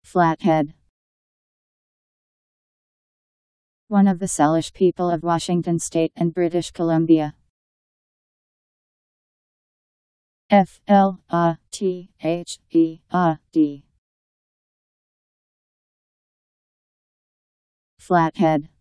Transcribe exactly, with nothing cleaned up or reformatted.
Flathead. One of the Salish people of Washington State and British Columbia. F L A T H E A D. Flathead.